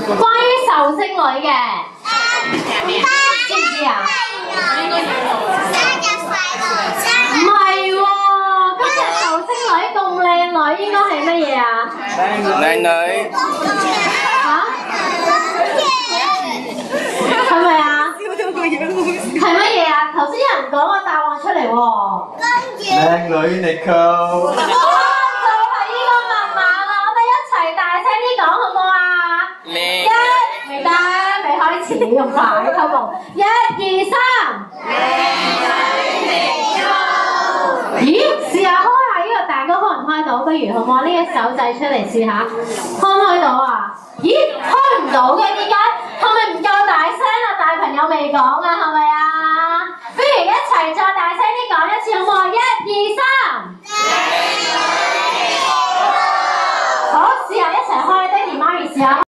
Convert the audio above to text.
關於壽星女嘅，知唔知啊？唔係喎，今日壽星女咁靚女，應該係乜嘢啊？ 靚女。 嚇？係咪啊？係乜嘢啊？頭先有人講個答案出嚟喎。 靚女 Nicole。 咁快，好冇？1、2、3。咦？試下開下呢個蛋糕開唔開到？不如好唔好？呢個手仔出嚟試下，開唔開到啊？咦？開唔到嘅，點解？係咪唔夠大聲啊？大朋友未講啊，係咪啊？不如一齊再大聲啲講一次好唔好？1、2、3。好，試下一齊開，爹哋媽咪試下。